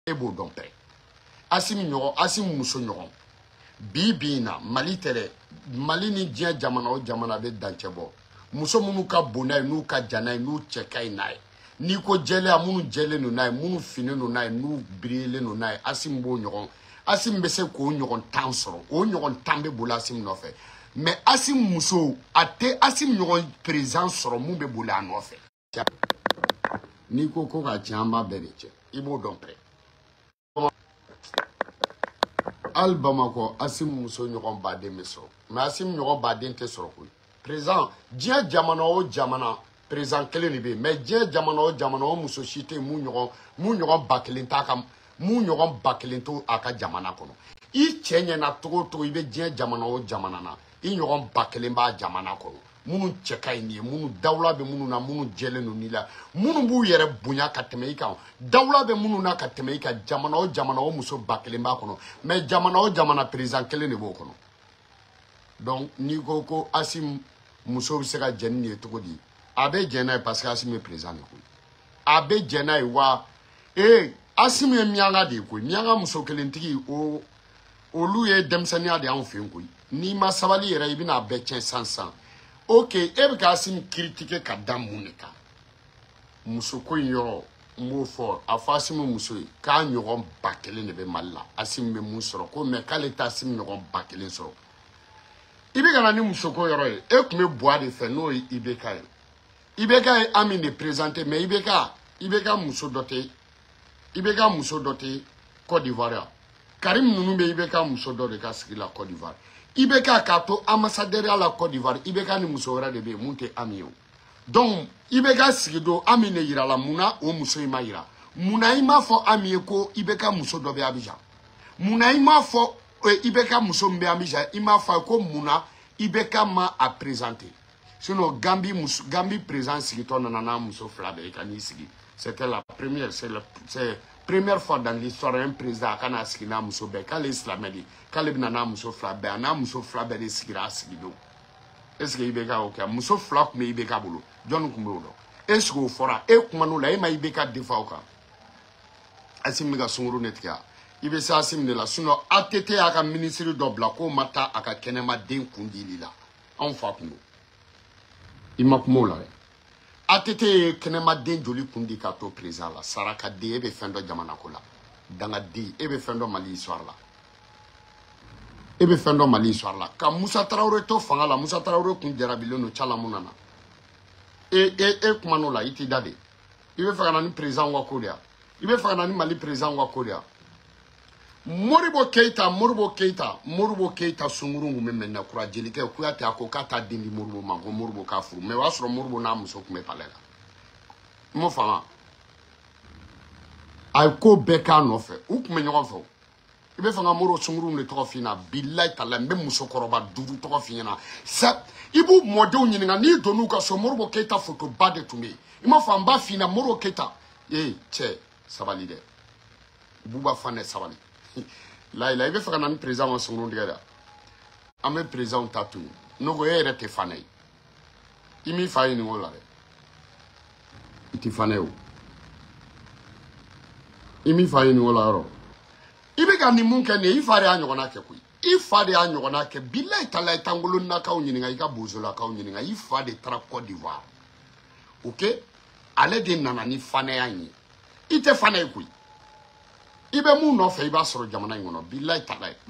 e b'o dɔn pɛrɛ Assimi ɲɔgɔn Assimi muso ɲɔgɔn bi bi in na Mali tɛrɛ Mali ni diɲɛ jamana o jamana bɛ dancɛ bɔ muso minnu ka bon n'a ye n'u ka jan n'a ye n'u cɛ ka ɲi n'a ye n'i ko jɛlenya minnu jɛlen don n'a ye minnu finen don n'a ye n'u birilen don n'a ye Assimi b'o ɲɔgɔn Assimi bɛ se k'o ɲɔgɔn 10 sɔrɔ o ɲɔgɔn 10 bɛ boli Assimi nɔfɛ mais Assimi muso a tɛ Assimi ɲɔgɔn président sɔrɔ mun bɛ boli a nɔfɛ n'i ko ko ka tiɲɛ an b'a bɛɛ de cɛ i b'o dɔn pɛrɛ Al Bamako Assimi muso ɲɔgɔn baden bɛ sɔrɔ mais Assimi ɲɔgɔn baden tɛ sɔrɔ koyi président diɲɛ jamana o jamana président kelen de bɛ yen mais diɲɛ jamana o jamana o muso si tɛ mun ɲɔgɔn ba kelen t'a ka mun ɲɔgɔn ba kelen to a ka jamana kɔnɔ i cɛ ɲɛna togo o togo i bɛ diɲɛ jamana o jamana na i ɲɔgɔn ba kelen b'a jamana kɔnɔ minnu cɛ ka ɲi nin ye minnu dawula bɛ minnu na minnu jɛlen don n'i la minnu b'u yɛrɛ bonya ka tɛmɛ i kan dawula bɛ minnu na ka tɛmɛ i kan jamana o jamana o muso ba kelen b'a kɔnɔ mais jamana o jamana président kelen de b'o kɔnɔ donc n'i ko ko Assimi muso bɛ se ka jɛn ni ye cogo di a bɛ jɛn n'a ye parce que Assimi ye président de koyi a bɛ jɛn n'a ye wa Assimi ye mianga de ye koyi mianga muso kelentigi o olu ye denmisɛnniya de y'anw fɛ yen koyi n'i ma sabali yɛrɛ i bɛna a bɛɛ tiɲɛ san ok e bɛ ka Assimi critiquer ka da mun de kan muso ko in yɔrɔ n b'o fɔ a fɔ Assimi muso ye k'a ɲɔgɔn ba kelen de bɛ Mali la Assimi bɛ mun sɔrɔ ko mais k'ale tɛ Assimi ɲɔgɔn ba kelen sɔrɔ i bɛ ka na ni muso ko yɔrɔ ye e tun bɛ buwa de fɛ n'o ye IBK ye IBK ye Ami de présenté mais IBK muso dɔ tɛ IBK muso dɔ tɛ Côte d'Ivoire yan Karim ninnu bɛ IBK muso dɔ de ka sigi la Côte d'Ivoire IBK k'a to ambassadeur ya la Côte d'Ivoire IBK ni muso wɛrɛ de bɛ yen mun tɛ Ami ye donc IBK sigi don Ami de yira la munna o muso in ma yira munna i m'a fɔ Ami ye ko IBK muso dɔ bɛ Abidjan munna i m'a fɔ IBK muso min bɛ Abidjan i m'a fɔ ko munna IBK ma a présenté sinon Gambie président sigitɔ nana n'a muso fila bɛɛ ka n'i sigi c'était la première c'est première fois dans l'histoire un président a n'a sigi n'a muso bɛɛ k'ale silamɛ de k'ale bɛna n'a muso fila bɛɛ a n'a muso fila bɛɛ de sigira a sigidon est ce que IBK y'o kɛ muso fila tun bɛ IBK bolo jɔnni tun b'o dɔn est ce que o fɔra e kuman'o la e ma IBK defa o kan Assimi bɛ ka sunkuru ne tigɛ i bɛ se Assimi de la sinon ATT y'a ka ministre dɔ bila k'o ma taa a ka kɛnɛmaden kun dili la anw fa kun don i ma kuma o la dɛ ATT ye kɛnɛmaden joli kun di k'a to président la sarakaden e bɛ fɛn dɔ jamana ko la dangaden e bɛ fɛn dɔ Mali histoire la e bɛ fɛn dɔ Mali histoire la ka Musa Tarawele to fanga la Musa Tarawele kun jarabilen don cala mun na e kuma n'o la i t'i da de i bɛ fɛ ka na ni président ka ko de ya i bɛ fɛ ka na ni Mali président ka ko de ya Moribo Keita sunkuru kun bɛ mɛnna kura jelikɛ Kuyate a ko k'a t'a den di Moribo ma ko Moribo k'a furu mais o y'a sɔrɔ Moribo n'a muso kun bɛ palais la i m'o faamu a ye ko bɛɛ k'a nɔfɛ u kun bɛ ɲɔgɔn fɛ i bɛ fɛ ka Moribo sunkuru de tɔgɔ f'i ɲɛna bilahi tala n bɛ musokɔrɔba 5 tɔgɔ f'i ɲɛna sa i b'u mɔdenw ɲininka n'i donn'u ka so Moribo Keita photo ba de tun bɛ yen i m'a fɔ n b'a f'i ɲɛna Moribo Keita cɛ sabali dɛ Buba Fane sabali la i bɛ fɛ ka na ni président ka sunkuru tigɛ dɛ an bɛ président ta tun n'o ko e yɛrɛ tɛ Fane ye i m'i fa ɲininka o la dɛ i tɛ Fane ye o i m'i fa ɲininka o la yɔrɔ i bɛ ka nin mun kɛ nin ye i fa de y'a ɲɔgɔnna kɛ koyi i fa de y'a ɲɔgɔnna kɛ bilahi tala i t'angolonnakaw ɲininka i ka bozolakaw ɲininka i fa de taara Côte d'Ivoire ok ale de nana ni Faneya ye i tɛ Fane ye koyi i bɛ mun nɔfɛ i b'a sɔrɔ jamana in kɔnɔ bilahi tala ye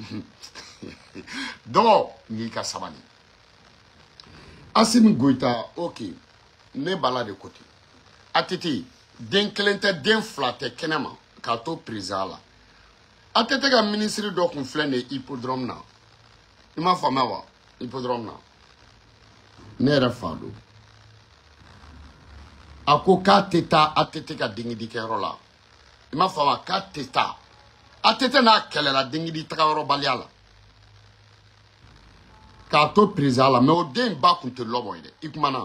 dɔgɔ n'i ka sabali Assimi Goïta ok ne b'a la de ko ten ATT den kelen tɛ den fila tɛ kɛnɛ ma k'a to président la ATT ka ministre dɔ kun filɛ nin ye hippodrome na i m'a faamuya wa hippodrome na ne yɛrɛ fa don a ko k'a tɛ taa ATT ka dengidikɛyɔrɔ la i m'a faamuya k'a tɛ taa ATT n'a kɛlɛla dengidi tagayɔrɔbaliya la k'a to président la mais o den ba kun tɛ lɔbɔ ye dɛ i kumana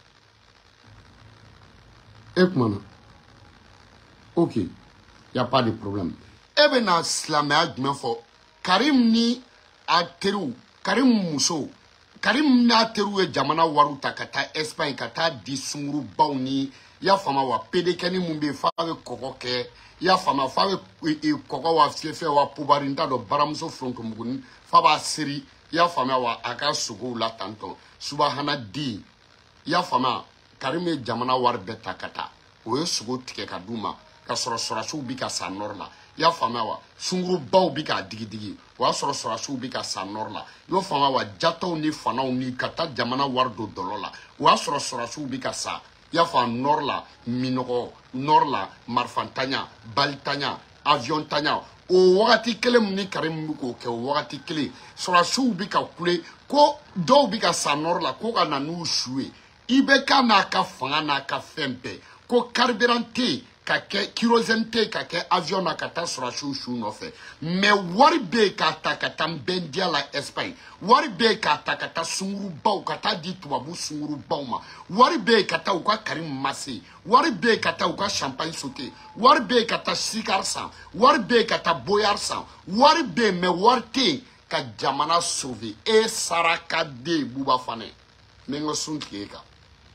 e kumana ok y a pas de problème e bɛ na silamɛya jumɛn fɔ Karim ni a teriw Karim muso Karim n'a teriw ye jamana wariw ta ka taa Espagne ka taa di sungurubaw ni ya fama wa pedekeni mumbe fa be kokoke ya fama fa be koko wa fefe wa pubarinda do baramso fronto mugun fa ba siri ya fama wa aka sugo la tanto subhana di ya fama karime jamana war beta kata o ye sugo tike ka duma ka soro bi ka sa norla ya fama wa sunguru baw bi ka digidigi wa soro bi ka sa norla yo fama wa jato ni fanaw ni kata jamana war do dolola wa soro bi ka sa ya fa norla minogo norla marfantanya baltanya avion tanya o wakati kele ni karim ko ke wakati kele soro bi ka kule ko do bi ka sa norla ko ka nanu shuwe ibe ka na ka fanga na ka fempe ko carburante ka ke kerosene te ka ke avion na ka ta suru shu no fe me wari be ka ta ka tambendia la Espagne wari be ka ta sunguru baw ka ta di tubabu sunguru baw ma wari be ka ta ka karim masi wari be ka ta ka champagne sauté wari be ka ta sikar san wari be ka ta boyar san wari be me wari te ka jamana sauver e saraka de buba fane mengo sunki ka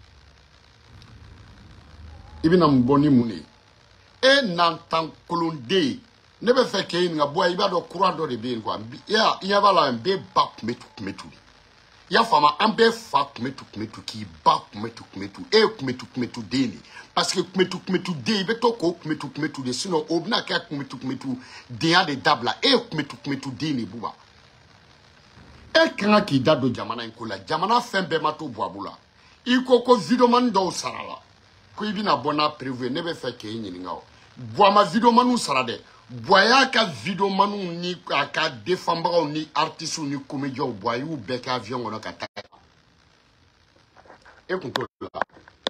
ibina mboni muni e nantan kolonde ne be fe ke nga boy iba do courant do de be quoi ya bala be bak metu ya fama ambe fa metu ki bak metu e metu deni parce que metu de be to ko metu de sinon obna ka metu de ya de dabla e metu deni buba e kan ki dado jamana en kola jamana fembe mato boabula iko ko videoman do sarala ko ibina bona prévu ne be fe ke nyinga o boama videomanu sarade boya ka videomanu ni aka defamba ni artiste ni comédien boyu be ka avion on ka ta e kunto la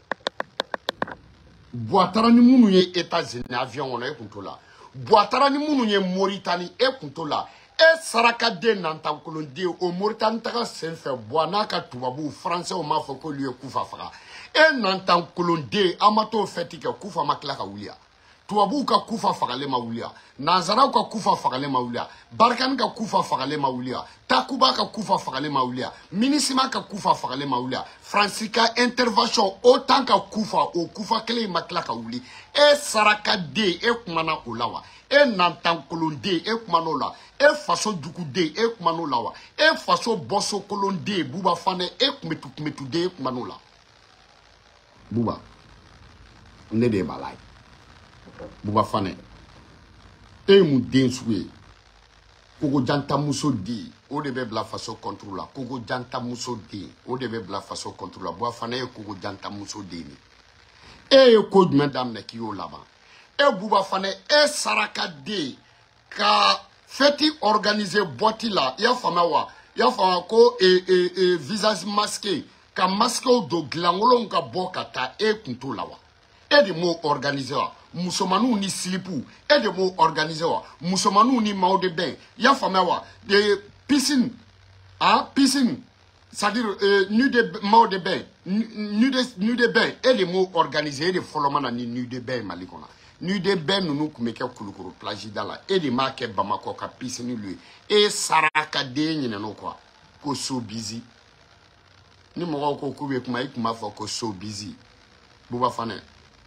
boatara ni munu ye États-Unis avion on e kunto la boatara ni munu ye Mauritanie e kunto la e saraka de nantan kolonde o Mauritanie ta senfe boana ka tubabu français o ma fo ko lui kufa fara e nantan kolonde amato fetika kufa makla ka wulia tubabu ka kufa fagale ma wulia nazara ka kufa fagale ma wulia barkan ka kufa fagale ma wulia takuba ka kufa fagale ma wulia minisima ka kufa fagale ma wulia francika intervention autant ka kufa o kufa kele makla ka wuli e saraka de e kumana olawa e nantan kolonde e kumana ola e faso dukude e kumana olawa e faso boso kolonde buba fane e kumetu de e kumana ola buba ne de balai buba fane e mu den suwe kogo janta muso di o de be bla faso contrôle kogo janta muso di o de be bla faso contrôle buba fane e kogo janta muso di ni e ko madame ne ki o laba e buba fane e saraka de ka feti organiser boîte là ya fama ko visage masqué ka masque do glangolon ka bokata e kunto lawa e de mo organiser musomanu ni slipu et de mo organiser wa musomanu ni mao de bain ya fama wa de piscine piscine c'est-à-dire nu de mao de bain nu de bain et de mo organiser de folomana ni nu de bain malikona nu de bain nous kumeke kulukuru plage dala et de marque Bamako ka piscine lui et saraka de nyina no kwa ko so busy ni mo ko kube kuma ikuma fo ko so busy buba fane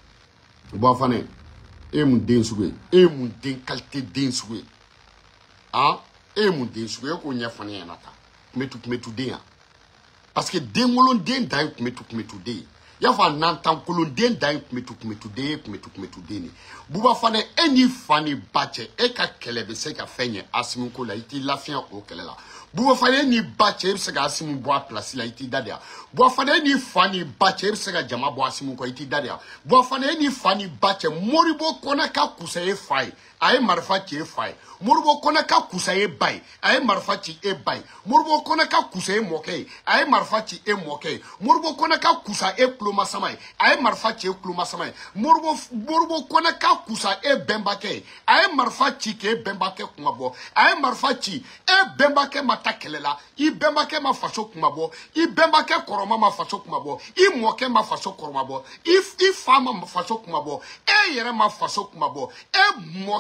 e mun den suwe e mun den qualité den suwe e mun den suwe ko nya fane yana ta metu den parce que den wolon den dai metu den ya fa nantan kolon den dai metu den buba fane eni fane bache e ka kelebe se ka fenye asimu ko la iti lafia o kelela buba fane ni bache se ka asimu bo place la iti dadia buba fane ni fane bache se ka jama bo asimu ko iti dadia buba fane ni fane bache moribo kona ka kusaye fai ay marfa ci fay murbo kona ka kusaye bay ay marfa ci e bay murbo kona ka kusaye moke ay marfa ci e moke murbo kona ka kusa e pluma samay ay marfa ci e pluma samay murbo kona ka kusa e bembake ay marfa ci ke bembake kumabo ay marfa ci e bembake matakelela I bembake ma faso kumabo I bembake koroma ma faso kumabo I moke ma faso koromabo I fama ma faso kumabo e yere ma faso kumabo e moke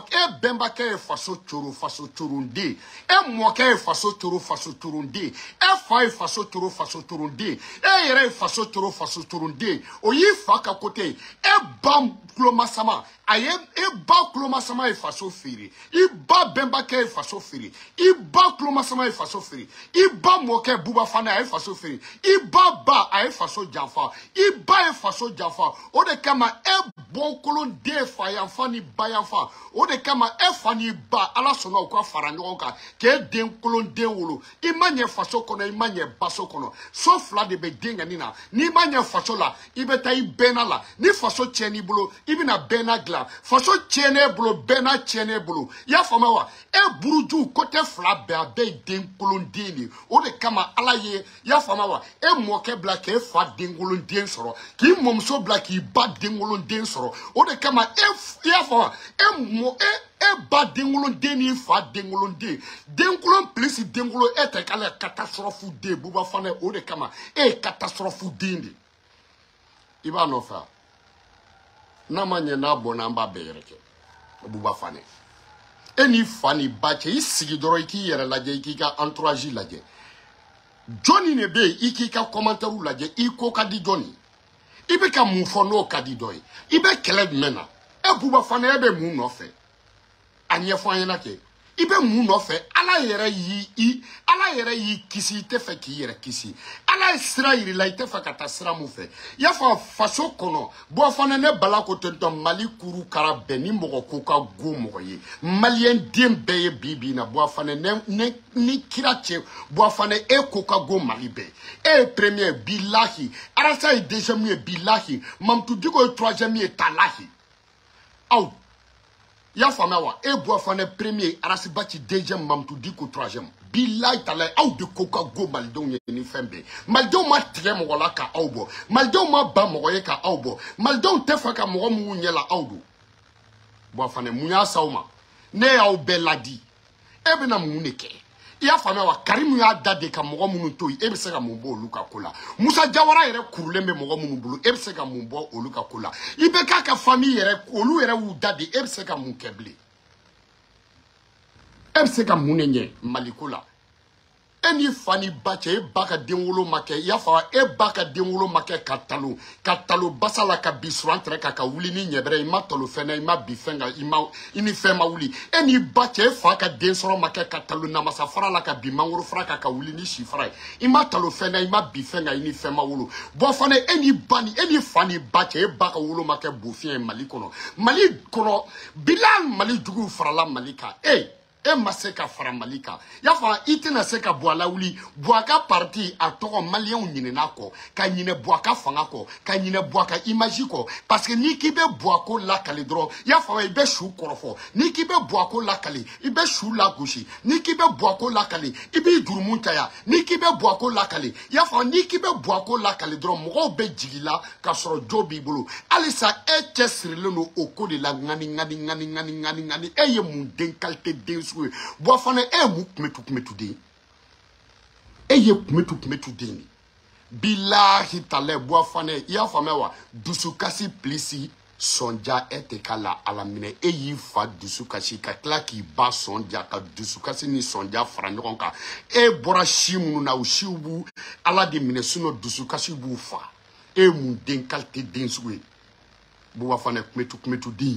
e bemba ke faso turunde e moke faso turunde e fa faso turunde e yere faso turunde o yi fa ka kote e bam klomasama aye e ba klomasama e faso firi i ba bemba ke faso firi i ba klomasama e faso firi i ba moke buba fana e faso firi i ba aye faso janfa i ba e faso janfa o de kama e bon kolon de fa yanfa ni ba yanfa o de kama e fani ba ala sono ko fara nyon ka ke den kolon den wolo i manye faso kono i manye baso kono so fla de be denga nina ni manye faso la i beta i bena la ni faso cheni bulo i bina bena gla faso chene bulo bena chene bulo ya fama wa e buruju kote fla be abe den kolon deni o de kama ala ye ya fama wa e moke black e fa den kolon den soro ki momso black i ba den kolon den soro o de kama e ya fama e mo e ba dengolon deni fa dengolon de dengolon plus dengolon ete kala catastrophe de buba fane o de kama e catastrophe dindi iba no fa na manye na bona mba bereke buba fane eni fani bache isigi doro iki yere laje iki ka entourage laje Johnny ne be iki ka commentaire laje iko ka di Johnny ibe ka mu fono ka di doy ibe kele mena e buba fane ebe mu no fe anye fanyena ke ibe mu no fe ala yere yi kisi te fe ki yere kisi ala sira yiri la ite fa kata sira mu fe ya fa faso kono bo fana ne bala ko tonto mali kuru kara beni mogo ko ka go mogo ye malien dem beye bibi na bo fana ne ni kirache bo fana e ko ka go mali be e premier billahi arasa e deuxième billahi mamtu diko troisième talahi out ya fama wa e bo fane premier arasibati deuxième mamtu diko troisième billahi talay aw de koka go maldon ni fembe maldon ma tre mo wala ka awbo maldon ma ba mo ye ka awbo maldon tefa ka mo mu nyela awdo bo fane munya sawma ne aw beladi e bena mu neke ya fama wa Karim ya dade ka mo mu to e be se ka mo bo luka kola Musa Jawara yere kurulembe mo mu bulu e be se ka mo bo oluka kola ibe ka famille yere olu yere wu dade e be se ka mo keble e be se ka mo nenye malikola eni fani bache baka denwolo make ya fa e baka denwolo make katalo basala ka bisrantre ka wuli ni nyebre ima tolo fena ima bifenga ima ini fema wuli eni bache fa ka densoro make katalo na masafara la ka bimangoro fra ka wuli ni shifra ima tolo fena ima bifenga ini fema wulu bo fane eni fani bache baka wolo make bofien mali kono bilal mali dugu farala malika e maseka fara malika ya fa itina seka boala wuli boaka parti a toko malien nyine nako ka nyine boaka fanga ko ka nyine boaka image ko parce que ni kibe boako la kale dro ya fa ibe shu korofo ni kibe boako la kale ibe shu la gauche ni kibe boako la kale ibe durumunta ya ni kibe boako la kale ya fa ni kibe boako la kale dro mo be jigila ka soro jobi bulu alisa e chesrile no okode la ngani e ye mun den qualité den boafane e mu kumetu de eye kumetu de ni billahi tale boafane ya famewa dusukasi plisi sonja etekala alamine eyi fa dusukasi ka klaki ba sonja ka dusukasi ni sonja franyon ka e bora shimunu na ushibu ala de mine suno dusukasi bu fa e mu den kalte den suwe boafane kumetu de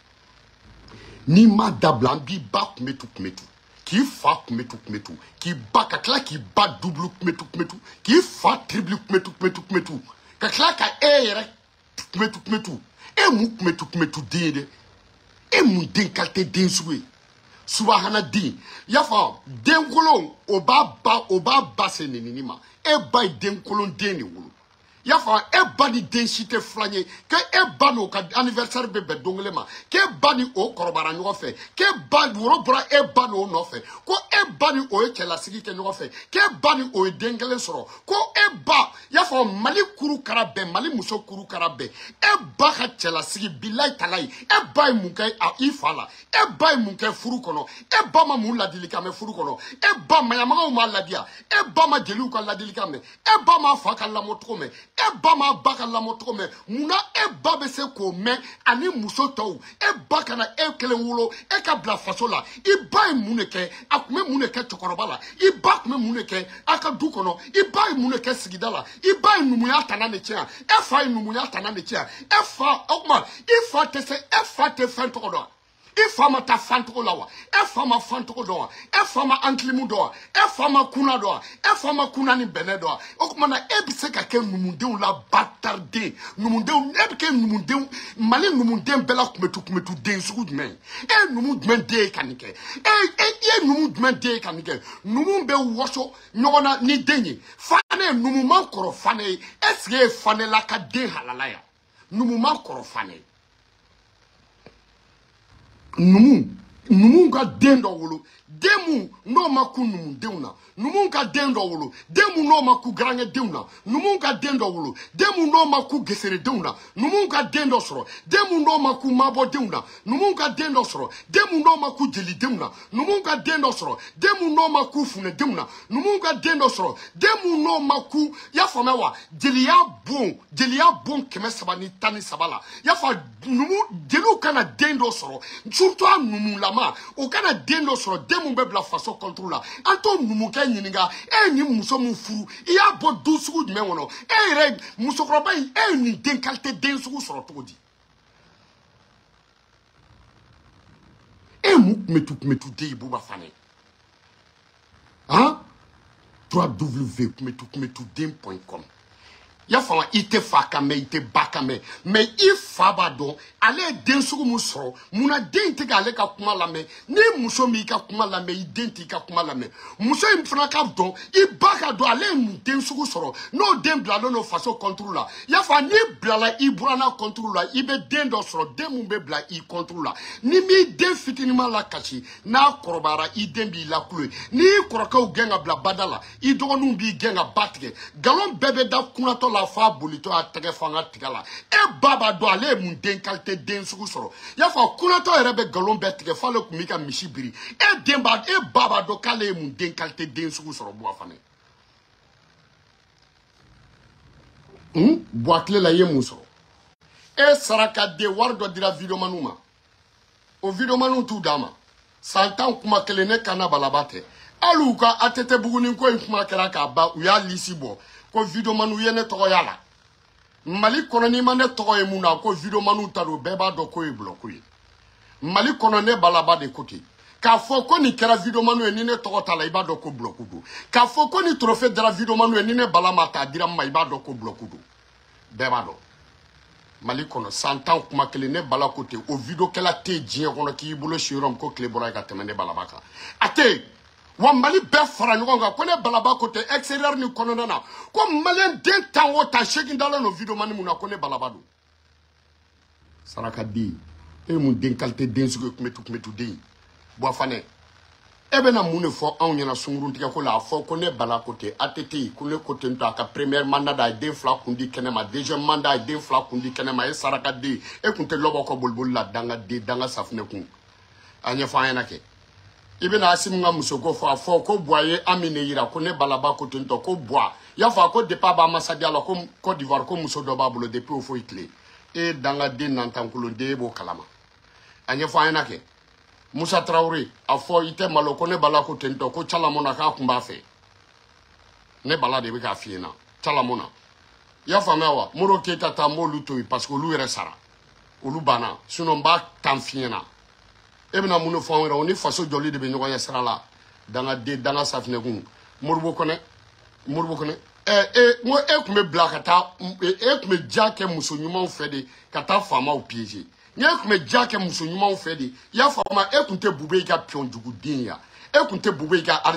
ni ma dablan bi ba kumetu ki fa kumetu ki ba kakla ki ba double kumetu ki fa triple kumetu kakla ka ere kumetu e mu kumetu de e mu den kalte den suwe subhana di ya fa den kolon oba ba se ni ma e ba den kolon den ni wulu ya fa e bani densité flanye ke e bano ka anniversaire bebe donglema ke bani o korobara nyo fe ke bani worobra e bano no fe ko e bani o e chela sigi ke nyo fe ke bani o e dengele soro ko e ba y'a fɔ Mali kuru kara bɛɛ Mali muso kuru kara bɛɛ e ba ka cɛlasigi bilayi talayi e ba ye mun kɛ i fa la e ba ye mun kɛ furu kɔnɔ e ba ma mun ladilikan mɛn furu kɔnɔ e ba mayamagaw m'a ladiya e ba ma jeliw ka ladilikan mɛn e ba ma fa ka lamɔ cogo mɛn e ba ma ba ka lamɔ cogo mɛn munna e ba bɛ se k'o mɛn ani muso tɔw e ba kana e kelen wolo e ka bila faso la i ba ye mun de kɛ a tun bɛ mun de kɛ cɛkɔrɔba la i ba tun bɛ mun de kɛ a ka du kɔnɔ i ba ye mun de kɛ sigida la i ba ye numuya tana de tiɲɛ e fa ye numuya tana de tiɲɛ e fa o tuma i fa tɛ se e fa tɛ fɛn tɔgɔ dɔn i fa ma taa fan tɔgɔ la wa e fa ma fan tɔgɔ dɔn wa e fa ma ankilimu dɔn wa e fa ma kuna dɔn wa e fa ma kuna ni bɛnɛ dɔn wa o tuma na e bɛ se ka kɛ numudenw la batarden numudenw e bɛ kɛ numudenw Mali numuden bɛɛ la kunbɛtu den sugu jumɛn ye e ye numu jumɛn den ye ka nin kɛ e ye numu jumɛn den ye ka nin kɛ numu bɛ wɔsɔ ɲɔgɔn na ni den ye fane ye numu man kɔrɔ fane ye est-ce que e ye fane la ka den halala ya numu man kɔrɔ fane ye numu ka den dɔ wolo den mun n'o ma ku numudenw na numu ka den dɔ wolo den mun n'o ma ku garankɛdenw na numu ka den dɔ wolo den mun n'o ma ku geseredenw na numu ka den dɔ sɔrɔ den mun n'o ma ku mabɔdenw na numu ka den dɔ sɔrɔ den mun n'o ma ku jelidenw na numu ka den dɔ sɔrɔ den mun n'o ma ku funɛdenw na numu ka den dɔ sɔrɔ den mun n'o ma ku y'a faamuya wa jeliya bon 313 la y'a fɔ numu jeliw kana den dɔ sɔrɔ surtout a numulama o kana den dɔ sɔrɔ den mun bɛ bila faso contrôle la an t'o numukɛ ɲininka e ye nin muso mun furu i y'a bɔ du sugu jumɛn kɔnɔ e yɛrɛ musokɔrɔba in e ye nin den qualité den sugu sɔrɔ cogo di e mun kunbɛtu den ye Buba Fane hein www.kunbɛtuden.com y'a faamu i tɛ fa kan mɛn i tɛ ba kan mɛn mais i fa b'a dɔn ale ye den sugu mun sɔrɔ munna den tɛ k'ale ka kuma lamɛn ni muso min ka kuma lamɛn i den t'i ka kuma lamɛn muso in fana ka dɔn i ba ka dɔn ale ye mun den sugu sɔrɔ n'o den bilalen don faso contrôle la y'a fɔ n'i bilala i buranna contrôle la i bɛ den dɔ sɔrɔ den mun bɛ bila i contrôle la ni m'i den fitininma la kasi n'a kɔrɔbayara i den b'i lakulo n'i kɔrɔkɛw gɛn ka bila bada la i dɔgɔninw b'i gɛn ka ba tigɛ nkalon bɛɛ bɛ da kunnatɔ la fa bolitɔ a tɛgɛ fanga tiga la e ba b'a dɔn ale ye mun den qualité den sugu sɔrɔ y'a fɔ kunnatɔ yɛrɛ bɛ nkalon bɛɛ tigɛ f'ale tun b'i ka misi biri e ba b'a dɔn k'ale ye mun den qualité den sugu sɔrɔ Buba Fane Buwakile la i ye mun sɔrɔ e saraka den wari dɔ dira videomaniw ma o videomaniw t'u d'a ma san 10 kuma kelen ne kana balaba tɛ hali u ka ATT Buguni ko in kuma kɛra k'a ban u y'a lisi bɔ ko videomaniw ye ne tɔgɔya la Mali kɔnɔ n'i ma ne tɔgɔ ye mun na ko videomaniw ta don bɛɛ b'a dɔn ko ye bulɔku ye Mali kɔnɔ ne balaba de ko ten k'a fɔ ko nin kɛra videomaniw ye ni ne tɔgɔ t'a la i b'a dɔn ko bulɔku don k'a fɔ ko nin trophée dara videomaniw ye ni ne bala ma ta dira ma i b'a dɔn ko bulɔku don bɛɛ b'a dɔn Mali kɔnɔ san 10 kuma kelen ne bala ko ten o videokɛla tɛ diɲɛ kɔnɔ k'i bolo si yɔrɔ min ko tile bɔra ye ka tɛmɛ ne balaba kan a tɛ yen wa Mali bɛɛ fara ɲɔgɔn kan ko ne balaba ko tɛ extérieur ni kɔnɔna na ko maliyɛn den 10 o 10 8 dalen don videomani mun na ko ne balaba don saraka den e mun den qualité den sugu kunbɛtu den Buba Fane e bɛna mun de fɔ anw ɲɛna sunkuruntigɛ ko la a fɔ ko ne bala ko tɛ ATT ko ne ko ten to a ka premier mandat da a ye den 2 kun di kɛnɛ ma deuxième mandat a ye den 2 kun di kɛnɛ ma e saraka den e kun tɛ lɔbɔ kɔ boliboli la danga den danga safinɛ kun a ɲɛfɔ an ɲɛna kɛ i bɛna Asimu ka muso ko fɔ a fɔ ko Buwa ye Amine yira ko ne balaba ko ten to ko Buwa y'a fɔ ko depuis a b'a masadiya la ko Côte d'Ivoire ko muso dɔ b'a bolo depuis o foyi tile e danga den nantankolon den e b'o kalama a ɲɛfɔ an ɲɛna kɛ Musa Traoré a fɔ i tɛ malo ko ne bala ko ten to ko Calamona k'a kun b'a fɛ ne bala de bɛ k'a f'i ɲɛna Calamona i y'a faamuya wa Moro Keita ta n b'olu to yen parce que olu yɛrɛ sara olu banna sinon n b'a tan f'i ɲɛna e bɛna mun de fɔ anw yɛrɛ o ni faso jɔli de bɛ ɲɔgɔn ɲɛ sira la danga den danga safinɛ kun Moribo Kɔnɛ n ko e tun bɛ bila ka taa e tun bɛ ja kɛ muso ɲumanw fɛ de ka taa faamaw piéger ne tun bɛ ja kɛ muso ɲumanw fɛ de i y'a faamuya e tun tɛ Bube i ka pion jugu den ya e tun tɛ Bube i ka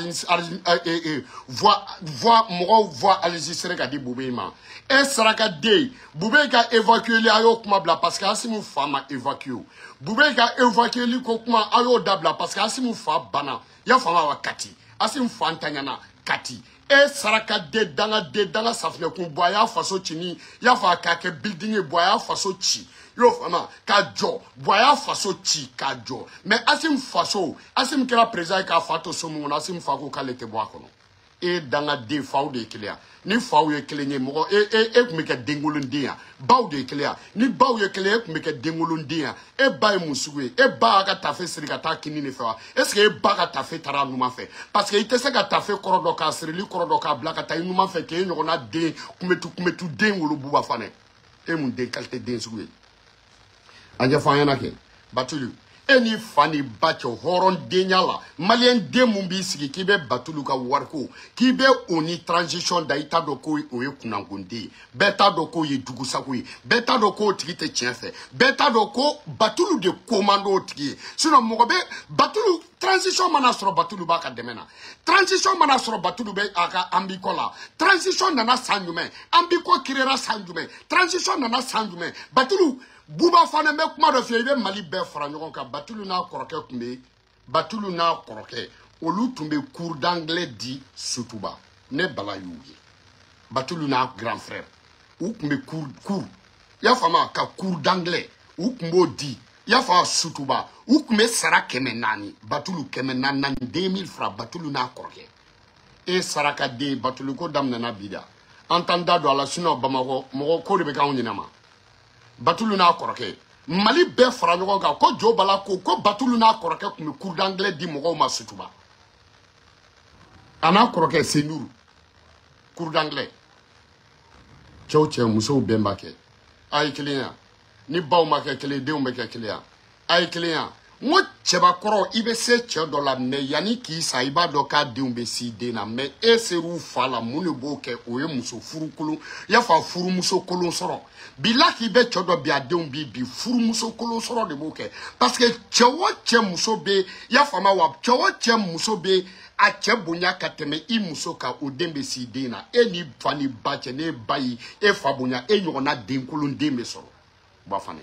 mɔgɔw voix enregistrée ka di Bube ma e saraka den Bube ka évacuer a y'o kuma bila parce que Asimu fa ma évacuer Bube ka évacuer ko kuma a y'o dabila parce que Asimu fa banna i y'a faamuya wa kati Asimu fa ntanyana kati e saraka de danga safne kun boya faso chini ya fa ka ke building boya faso chi yo fama ka jo boya faso chi ka jo mais asim faso asim kera président ka fato somu asim fako ka lete boa kono e danga de faw de clear ni faw ye clear mo e kumeke dengolon dia baw de clear ni baw ye clear kumeke dengolon dia e bay musuwe e ba ka tafe sirika ta kinini fa est ce que e ba ka tafe tara numa fe parce que ite se ka tafe korodo ka sirili korodo ka blaka ta numa fe ke nyona de kumetu dengolo buba fane e mun de qualité den suwe anja fa yana ke batulu eni fani bacho horon denyala malien demumbi sigi kibe batulu ka warko kibe oni transition da ita doko oye kunangundi beta doko ye dugusaku beta doko tigite tienfe beta doko batulu de commando tigi sinon mogobe batulu transition mana soro batulu baka demena transition mana soro batulu be aka ambikola transition nana sanjume ambiko kirera sanjume transition nana sanjume batulu Bouba fane me kuma do fiye Mali be fara ɲɔgɔn kan Batulu n'a kɔrɔkɛ kumbe Batulu n'a kɔrɔkɛ olu tumbe cours d'anglais di Sotuba ne bala y'u ye Batulu n'a grand frère u kumbe cours ya fama ka cours d'anglais u kumbo di ya fa Sotuba u kumbe sara kɛmɛ naani Batulu kɛmɛ naani 2000 francs Batulu n'a kɔrɔkɛ e saraka de Batulu ko damnana bida entenda do ala sinon Bamako mɔgɔ ko de bɛ k'anw ɲinama Batulu n'a kɔrɔkɛ Mali bɛɛ fara ɲɔgɔn kan ko Jo Bala ko Batulu n'a kɔrɔkɛ kun bɛ cours d'anglais di mɔgɔw ma Sotuba a n'a kɔrɔkɛ Senuru cours d'anglais cɛw cɛ musow bɛɛ b'a kɛ a ye kelen ya ni baw ma kɛ kelen denw bɛ kɛ kelen ya a ye kelen ya n ko cɛbakɔrɔ i bɛ se cɛ dɔ la mais yanni k'i sa i b'a dɔn k'a denw bɛ s'i den na mais e ser'u fa la mun de b'o kɛ o ye muso furukolon y'a fɔ furumuso kolon sɔrɔ bila k'i bɛ cɛ dɔ bi a denw bi furumuso kolon sɔrɔ de b'o kɛ parce que cɛ o cɛ muso bɛ y'a faamu wa cɛ o cɛ muso bɛ a cɛ bonya ka tɛmɛ i muso kan o den bɛ s'i den na e ni fa ni ba cɛ ne ba ye e fa bonya e ɲɔgɔnna denkolon den bɛ sɔrɔ ba fana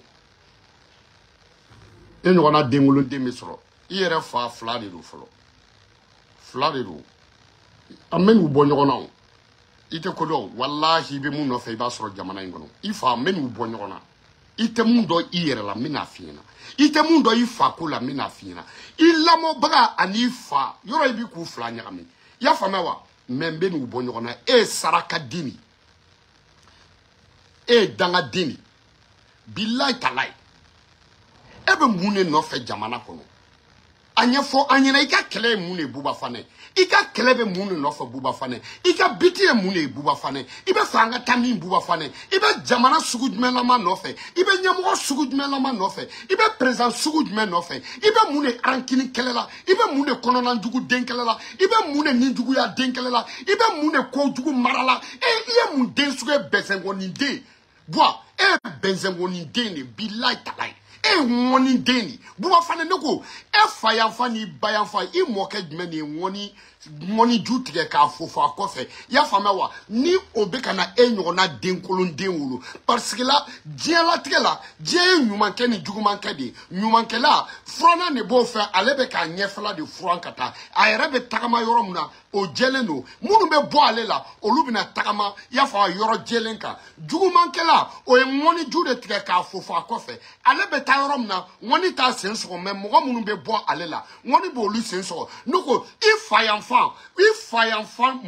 e ɲɔgɔnna denkolon den bɛ sɔrɔ i yɛrɛ fa fila de don fɔlɔ fila de don an bɛ n'u bɔ ɲɔgɔn na o i tɛ ko dɔn walahi i bɛ mun nɔfɛ i b'a sɔrɔ jamana in kɔnɔ i fa an bɛ n'u bɔ ɲɔgɔn na i tɛ mun dɔn i yɛrɛ la n bɛ n'a f'i ɲɛna i tɛ mun dɔn i fa ko la n bɛ n'a f'i ɲɛna i lamɔbaga ani fa yɔrɔ i bɛ k'u fila ɲagami i y'a faamuya wa mɛ n bɛ n'u bɔ ɲɔgɔn na e ye saraka den de e ye dangaden de bilayi talayi e bɛ mun de nɔfɛ jamana kɔnɔ a ɲɛfɔ an ɲɛna i ka kɛlɛ ye mun de ye Buba Fane i ka kɛlɛ bɛ mun de nɔfɛ Buba Fane i ka biti ye mun de ye Buba Fane i bɛ fɛ an ka taa min Buba Fane i bɛ jamana sugu jumɛnlama nɔfɛ i bɛ ɲɛmɔgɔ sugu jumɛnlama nɔfɛ i bɛ président sugu jumɛn nɔfɛ i bɛ mun de rankini kɛlɛ la i bɛ mun de kɔnɔnajugu den kɛlɛ la i bɛ mun de ninjuguya den kɛlɛ la i bɛ mun de kojugu mara la i ye mun den sugu ye bɛnsɛngɔnin den buwa e ye bɛnsɛngɔnin den de bilayi talayi e ŋɔni den de Buba Fane ne ko e fa yanfa ni ba yanfa i mɔkɛ jumɛn de ye ŋɔni ju tigɛ k'a fofo a kɔfɛ i y'a faamuya wa ni o bɛ ka na e ɲɔgɔnna denkolon den wolo parce que la diɲɛlatigɛ la diɲɛ ye ɲumankɛ ni jugumankɛ de ye ɲumankɛla furanna de b'o fɛ ale bɛ k'a ɲɛfɛla de furan ka taa a yɛrɛ bɛ tagama yɔrɔ min na o jɛlen don minnu bɛ bɔ ale la olu bɛna tagama i y'a fɔ a yɔrɔ jɛlen kan jugumankɛla o ye ŋɔni ju de tigɛ k'a fofo a kɔfɛ ale bɛ taa yɔrɔ min na ŋɔni t'a sen sɔgɔ mɛ mɔgɔ minnu bɛ bɔ ale la ŋɔni b'olu sen sɔgɔ ne ko i fa yanfan i fa yanfan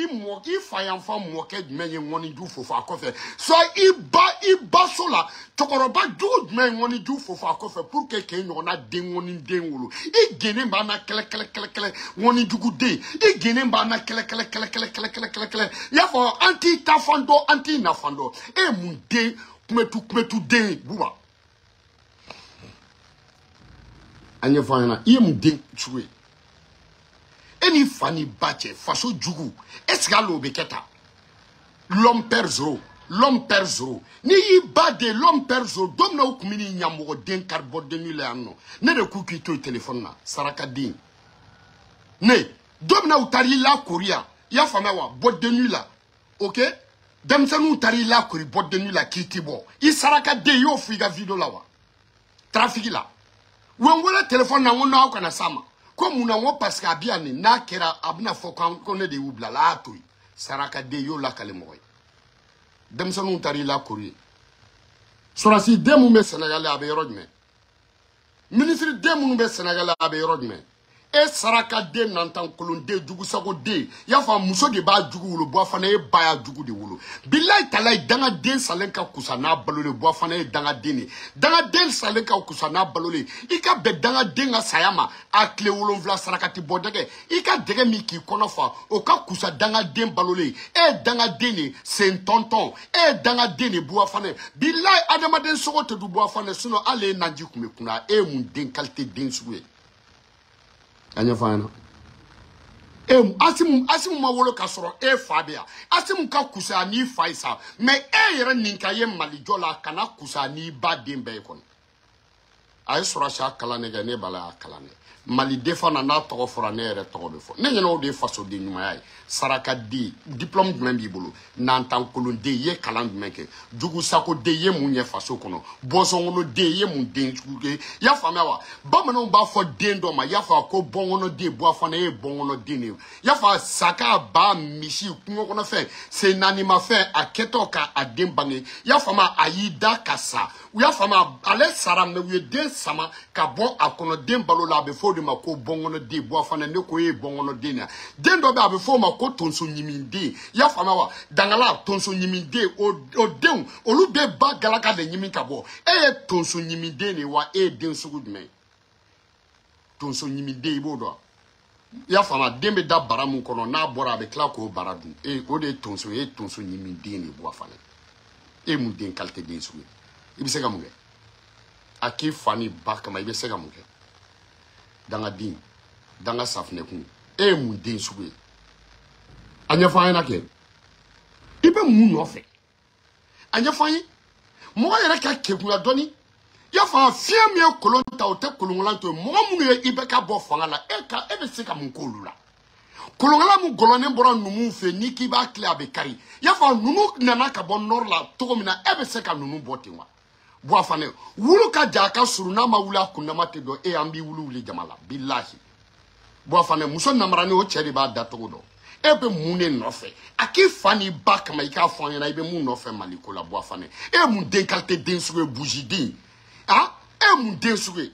mɔkɛ jumɛn ye ŋɔni ju fofo a kɔfɛ soit i ba so la cɛkɔrɔba jugu jumɛn ye ŋɔni ju fofo a kɔfɛ pour que k'e ɲɔgɔnna den ŋɔni den wolo i genen b'a na kɛlɛ ŋɔni jugu den i genen b'a na kɛlɛ i y'a fɔ an t'i ta fan dɔn an t'i nafan dɔn e ye mun den kumetu den Buba an ɲɛfɔ an ɲɛna i ye mun den sugu ye e ni fa ni ba cɛ faso jugu est-ce que hali o bɛ kɛ tan l'homme perd zéro ni y'i ba de l'homme perd zéro don min na o kun bɛ n'i ɲɛmɔgɔ den kari bɔ den la yan nɔ ne de k'u k'i to téléphone na saraka den ne don min na u taara i lakori yan i y'a faamuya wa bɔ den la ok denmisɛnninw taara i lakori bɔ den la k'i ti bɔ i saraka den i y'o fɔ i ka video la wa trafic la u ye n wele téléphone na n ko n'aw kana s'a ma Comme on parce qu'à bien n'a kera abna fo qu'on est des oubla la toui. Saraka de yo la kalemoy. Dem son tari la courrier. Sorasi demoume Sénégalais à Beyrodme. Ministre demoume Sénégalais à Beyrodme. Et saraka de nantan kolon de dugu sago de ya fa muso de ba dugu wolo bo fana e ba ya dugu de wolo billahi talai danga den salenka kusana balole bo fana e danga den salenka kusana balole ika be danga denga sayama a kle wolo vla sarakati bodege ika dege mi ki kono fa o ka kusa danga den balole e danga deni sen tonton e danga deni bo fana billahi adama den sogo te du bo fana suno ale nanji kume kuna e mun den qualité den suwe anya fana asimu ma wolo ka soro e fabia asimu ka kusa ni faisa me e yere ninka ye malijola kana kusa ni ba dembe kon ay soro sha kala ne ga ne bala kala ne mali defana na to fora ne re to be fo ne nyeno de faso de nyuma ay saraka di diplôme de membi bolo nan tan kolon de ye kala meke jugu sako de ye munye faso kono bosongo de ye mun den juge ya fama wa ba mano ba fo den do ma ya fa ko bongono de bo fa na e bongono de ne ya fa saka ba mishi kungo kono fe se nani ma fe aketo ka adem bangi ya fama ayida kasa ya fama ale saram ne we den sama ka bon akono den balo la be fo de ma ko bongono de bo fa na ne ko e bongono de ne den do ba be fo ma ko tonso nyiminde ya fama wa dangala tonso nyiminde o den olu be ba galaka de nyimin ka bo e tonso nyiminde ne wa e den sugudme tonso nyiminde ibo do ya fama dembe da baramu kono na bora be kla ko baradu e o de tonso nyiminde ne bo afane e mu den qualité den sugu ibi se gamuge aki fani bakama ibi se gamuge danga din danga safne kun e mu den sugu anya fanya na ke ibe mu no fe anya fanya mo yere ka kekuna doni ya fa fia mi kolon ta o te kolongola to mo mu ye ibe ka bo fanga la e ka e be se ka mu kolula kolongola mu golone boro numu fe ni ki ba kle abekari ya fa numu nana ka bon nor la to mina e be se ka numu botinwa bo afane wulu ka jaka suru na ma wula kunna mate do e ambi wulu wuli jamala billahi bo afane muso namarani o cheri ba datogo do ebe mune nofe aki fani bak ma ika fanya na ibe mu nofe maliko la bo afane e mu den qualité den suwe bujidi ha e mu den suwe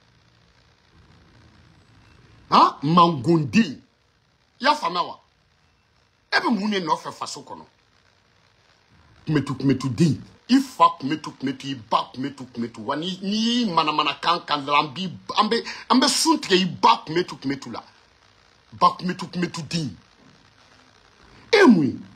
ha mangundi ya famawa ebe mune nofe faso kono kumetu din ifa kumetu iba kumetu wani ni mana kan lambi ambe suntre iba kumetu la ba kumetu din emui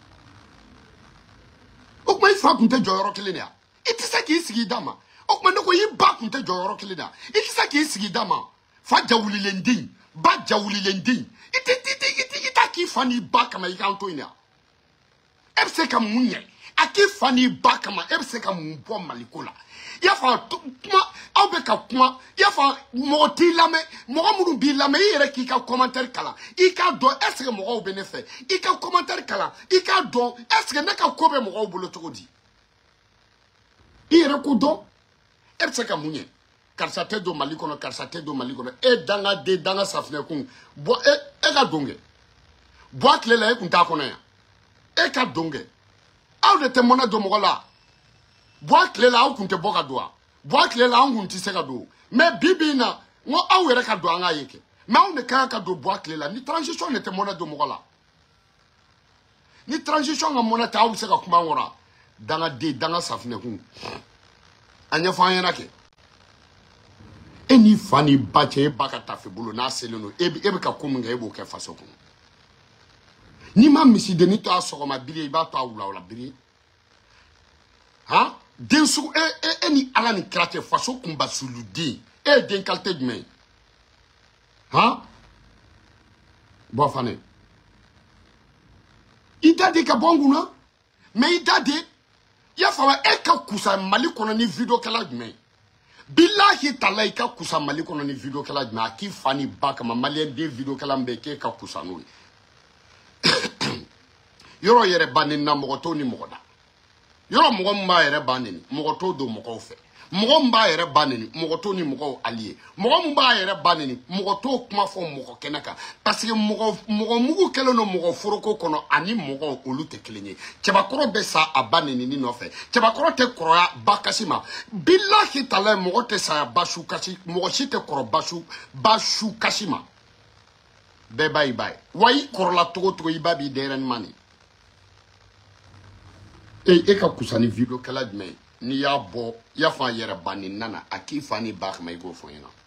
okma ifa kunte joyoro kilenia itisa ki isigi dama okma ndoko iba kunte joyoro kilenia itisa ki isigi dama fa jawulile ndin ba jawulile ndin ita ki fani ba kama ikanto ina ebse ka munye aki fani ba kama ebse ka mbo malikola ya fa kuma awbe ka kuma ya fa moti lame mo mudu bi lame yere ki ka commentaire kala ika do est-ce que mo be ne fait ika commentaire kala ika do est-ce que naka ko be mo bolo tokodi yere ko do ebse ka munye karsate do malikono e danga safne kun bo e ga donge bo aklela e kun ta kono ya e ka donge aw de te mona do mo la boa klela au kunte boka doa boa klela au kunti seka do me bibina ngo au yere ka do anga yeke ma on ne ka do boa klela ni transition ne te mona do mokola ni transition nga mona ta au seka kuma ngora danga safne kun anya fanya nake eni fani bache baka tafe bulu na seleno ebe ka kumunga ebo ke faso kun ni ma misi de ni to asoko ma bili ba to awula bili ha densu ni ala ni krate faso kumba suludi den qualité de main ha bo fane ida de ka bonguna mais ida de ya fa ka kusa mali kono ni video kala de main billahi talaika kusa mali kono ni video kala de main ki fani baka ma mali de video kala mbeke ka kusa no yoro yere banin na mogoto ni mogoda yoro mogo ma yere banin mogoto do mogo fe mɔgɔ min b'a yɛrɛ ba neni mɔgɔ t'o ni mɔgɔw allié mɔgɔ min b'a yɛrɛ ba neni mɔgɔ t'o kuma fɔ mɔgɔ kɛnɛ kan parce que mɔgɔ mugu kɛlen don mɔgɔ foroko kɔnɔ ani mɔgɔ olu tɛ kelen ye cɛbakɔrɔ bɛ sa a ba neni nɔfɛ cɛbakɔrɔ tɛ kɔrɔya ba kasi ma billahi taala mɔgɔ tɛ saya ba su kasi mɔgɔ si tɛ kɔrɔ ba su kasi ma bɛɛ b'a ye ba ye wa i kɔrɔla togo togo i ba b'i denyɛrɛni ma nin e ka kusa ni video kɛla jumɛn n'i y'a bɔ i y'a fɔ a yɛrɛ ba ni nana a k'i fa ni ba kama i k'o fɔ n ɲɛna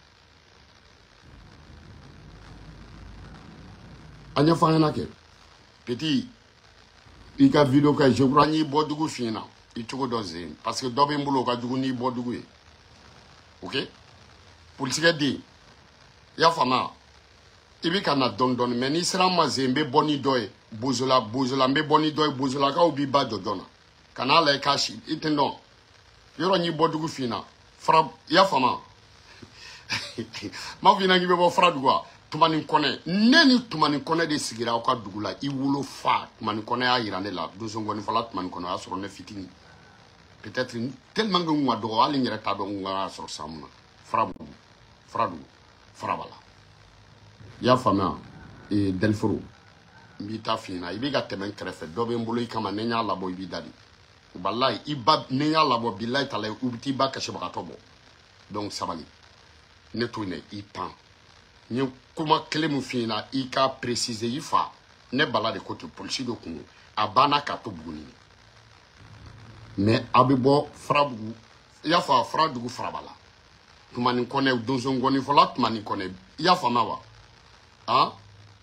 a ɲɛfɔ an ɲɛna kɛ petit i ka video kɛ je crois n y'i bɔ dugu f'i ɲɛna i cogo dɔ zen parce que dɔ bɛ n bolo o ka jugu n'i bɔ dugu ye ok polisikɛ den i y'a faamuya i bɛ ka na dɔɔni dɔɔni mais n'i sera n ma zen n bɛ bɔ ni dɔ ye bozola n bɛ bɔ ni dɔ ye bozolakaw b'i ba jɔ joona ka n'a lajɛ k'a si i tɛ dɔn yɔrɔ n y'i bɔ dugu f'i ɲɛna fara i y'a faamuya m'a f'i ɲɛna k'i bɛ bɔ fara dugu wa Tumani Kɔnɛ ne ni Tumani Kɔnɛ de sigira aw ka dugu la i wolo fa Tumani Kɔnɛ y'a yira ne la donsongɔni fɔla Tumani Kɔnɛ o y'a sɔrɔ ne fitini peut-être tellement que n ka dɔgɔ hali n yɛrɛ t'a dɔn n ka sɔrɔ san mun na fara dugu fara b'a la i y'a faamuya Delforo n b'i ta f'i ɲɛna i b'i ka tɛmɛ n kɛrɛfɛ dɔ bɛ n bolo i kama ne y'a labɔ i b'i da di walayi i ba ne y'a labɔ bilayi t'a la u bɛ t'i ba kasibagatɔ bɔ donc sabali ne to yen i pan n ye kuma kelen min f'i ɲɛna i ka préciser i fa ne bala de ko ten polisi dɔ kun a banna k'a to Buguni mais a bɛ bɔ Farabugu i y'a fɔ Faradugu Faraba la Tumani Kɔnɛ donsongɔni fɔla Tumani Kɔnɛ i y'a faamuya wa han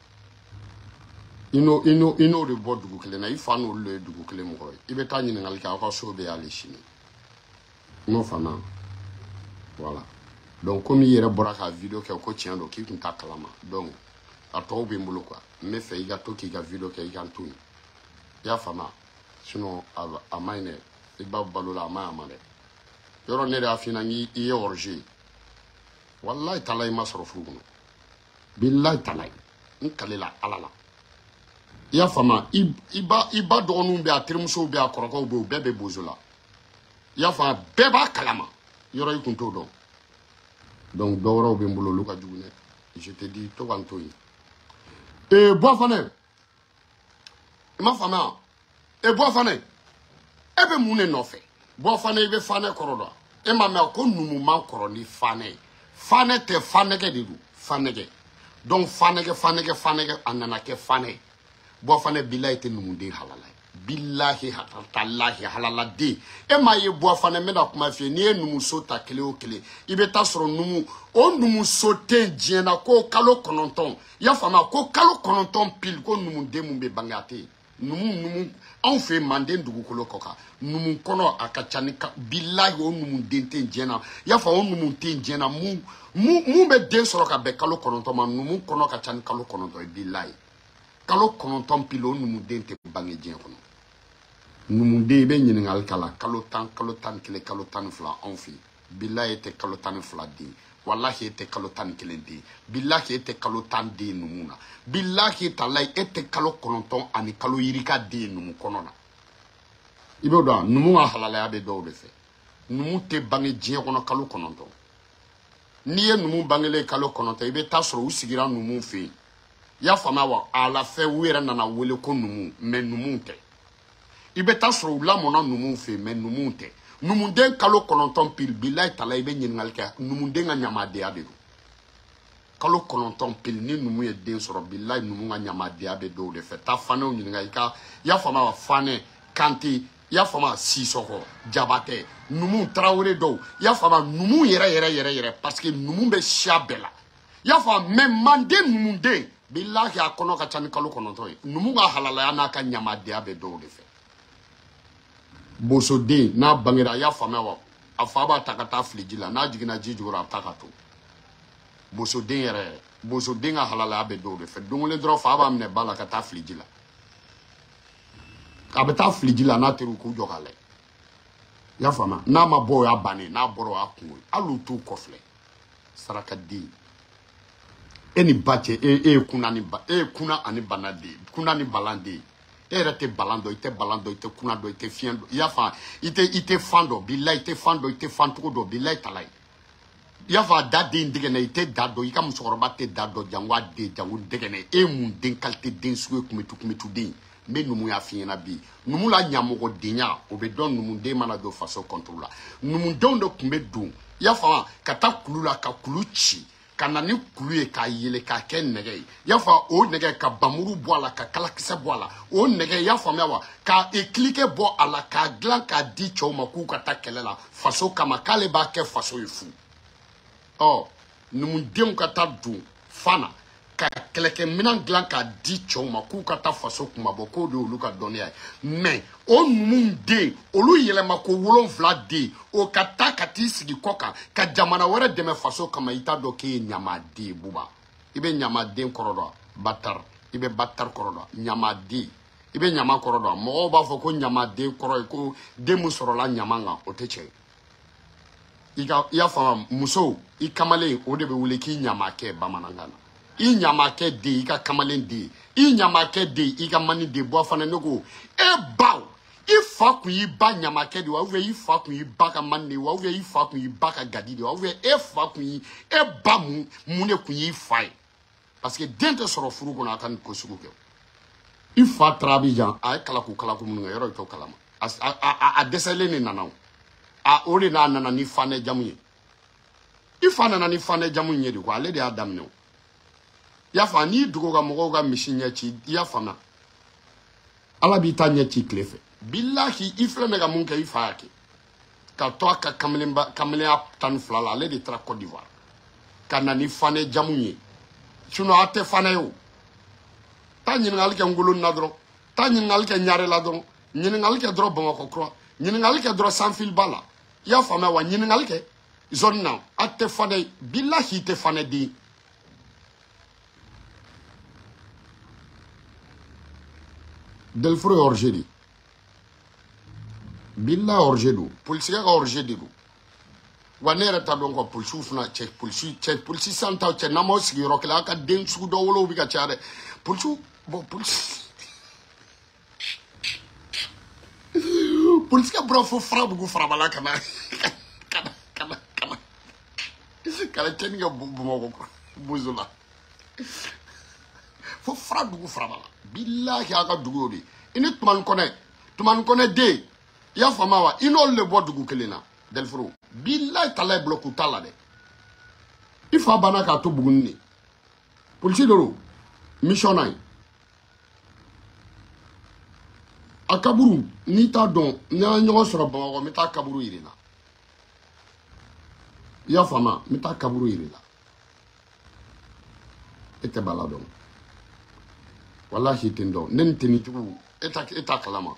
i n'o de bɔ dugu kelen na i fa n'olu de ye dugu kelen mɔgɔ ye i bɛ taa ɲininkali kɛ aw ka so bɛ y'ale sini n y'o faamuya voilà donc comme i yɛrɛ bɔra ka video kɛ ko tiɲɛ don k'i tun t'a kalama donc a tɔw bɛ n bolo quoi n bɛ fɛ i ka to k'i ka video kɛ i ka n to yen i y'a faamuya sinon a ma ɲi dɛ i ba balo la a ma ɲi a ma dɛ yɔrɔ ne de y'a f'i ɲɛna i ye hors jeu walayi taala i ma sɔrɔ furu kɔnɔ bilayi taala n kalela ala la i y'a faamuya i ba dɔgɔninw bɛ a terimusow bɛ a kɔrɔkɛw bɛ u bɛɛ bɛ bozo la i y'a faamuya bɛɛ b'a kalama yɔrɔ i kun t'o dɔn donc dɔ wɛrɛw bɛ n bolo olu ka jugu dɛ je te dis to ka n to yen Buafanɛ i ma faamuya Buafanɛ e bɛ mun de nɔfɛ Buafanɛ i bɛ Fanɛ kɔrɔ dɔn e ma mɛn ko numu man kɔrɔ ni Fanɛ Fanɛ tɛ Fanɛgɛ de don Fanɛgɛ donc Fanɛgɛ a nana kɛ Fanɛ Buafanɛ bilayi tɛ numuden halala ye bilahi talahi halala den e m'a ye Buafanɛ n bɛna kuma f'i ye n'i ye numuso ta kelen o kelen i bɛ taa sɔrɔ o numuso tɛ diɲɛ na ko kalo 9 i y'a faamuya ko kalo 9 pile ko numuden mun bɛ bange a tɛ yen numu anw fɛ Manden dugukolo kɔ kan numu kɔnɔ a ka ca ni bilahi o numuden tɛ diɲɛ na i y'a fɔ o numu tɛ diɲɛ na mun bɛ den sɔrɔ ka bɛn kalo 9 ma numu kɔnɔ ka ca ni kalo 9 ye bilahi kalo 9 pile o numuden tɛ bange diɲɛ kɔnɔ numuden i bɛ ɲininkali k'a la kalo 10 kalo 11 kalo 12 anw fɛ bilahi e tɛ kalo 12 den wallahi e tɛ kalo 11 den bilahi e tɛ kalo 10 den numu na bilahi talahi e tɛ kalo 9 ani kalo yirika den numu kɔnɔ na i b'o dɔn numu ka halalaya bɛ dɔw de fɛ numu tɛ bange diɲɛ kɔnɔ kalo 9 n'i ye numu bangelen kalo 9 i bɛ taa sɔrɔ u sigira numu fɛ yen i y'a faamuya wa a la fɛ u yɛrɛ nana wele ko numu mais numu tɛ i bɛ taa sɔrɔ u lamɔna numu fɛ yen mais numu tɛ numuden kalo 9 pile bilayi tala i bɛ ɲininkali kɛ numuden ka ɲamadenya de don kalo 9 pile ni numu ye den sɔrɔ bilayi numu ka ɲamadenya bɛ dɔw de fɛ taa Fanɛw ɲininka i y'a faamuya wa Fanɛ Kante i y'a faamuya Sisɔkɔ Jabatɛ numu Tarawele dɔw i y'a faamuya numu yɛrɛ parce que numu bɛ siya bɛɛ la i y'a faamuya mais Manden numuden bilahi a kɔnɔ ka ca ni kalo 9 ye numu ka halalaya n'a ka ɲamadenya bɛ dɔw de fɛ bosoden n'a bangera a y'a faamuya wa a fa b'a ta ka taa fili ji la n'a jiginna ji jukɔrɔ a bɛ taa ka to bosoden ka halalaya bɛ dɔw de fɛ don kelen dɔrɔn fa b'a minɛ ba la ka taa fili ji la a bɛ taa fili ji la n'a teriw k'u jɔ k'a lajɛ i y'a faamuya n'a ma bɔ o y'a bannen n'a bɔra o y'a kungo ye hali u t'u kɔfilɛ sarakaden e ni ba cɛ e ye kunna ani bana de ye kunna ni balan de ye Era te balando, ite kunado, ite fiendo. Yafa, ite fando, bila ite fando, ite fantudo, bila italai. Yafa dade indigene, ite dado, ika musoroba te dado, jangwa de, jangu degene, mun den kalte den suwe kumetu den. Me numu ya fiena bi. Numu la nyamogo denya, obedon numu de manado faso controla. Numu dondo kumedun. Yafa, kata kulula ka kuluchi. Kana ni kulu ye ka yele ka ke nege yafa o nege ka bamuru bo ala ka kalakise bo ala o nege yafa mewa ka eklike bo ala ka glan ka di choma ku ka ta kelela faso kama kale ba ke faso yifu oh numu dem ka ta du fana ka keleke minan glan ka di choma ku ka ta faso kuma bo ko do lu ka doni ay mais o numu de olu yele mako wolon vla de o kata kati sigi koka ka jamana wara deme faso kama ita do ke nyama de buba ibe nyama de korodo batar ibe batar korodo nyama de ibe nyama korodo mo ba fo ko nyama de koro ko de musoro la nyama nga o teche iga ya fa muso I kamale o de be wule ki nyama ke bamanangana I nyama ke de ika kamale de I nyama ke de ika mani de bo fa na nego e baw Ifa ku yi ba nyamake di wa uwe ifa ku yi ba ka manne wa uwe ifa ku yi ba ka gadi di wa uwe ifa ku yi e ba mune ku yi fai parce que dente soro furu ko na kan ko sugu ke ifa trabijan ay kala ku mun yoro to kalama a desele ni nanaw a ori na nana ni fane jamu ifa nana ni fane jamu nye di ko ale de adam no ya fa ni dugo ga mogo ga mishinya chi ya fa na ala bi tanya chi klefe billahi ifle mega munke ifaki ka to aka kamelia tan flala le de tra Côte d'Ivoire kana ni fane jamunye suno ate fane yo tanyi ngal ke ngulu na dro tanyi ngal ke nyare la dro nyin ngal ke dro bama ko kro nyin ngal ke dro sans fil bala ya fama wa nyin ngal ke zonna ate fane billahi te fane di del fro orgedi Billa orgedu, policier orgedu. Wanere ta don ko policier funa check policier santa che namo sigiro kala ka den su do wolo bi ka chare. Policier bo policier. Policier bro fo frabu go frabala kana. Kala chen ga bu mo ko buzula. Fo frabu go frabala. Billahi aka dugo bi. Ini tuman kone de ya fama wa ino le bodugu kelena delfro billahi talay bloku tala de ifa bana ka to bugunni police doro missionnaire akaburu ni ta don nya nyogo soro bawo mi ta kaburu irina ya fama mi ta kaburu irina ete baladon wallahi tindo nen teni tugu eta kalama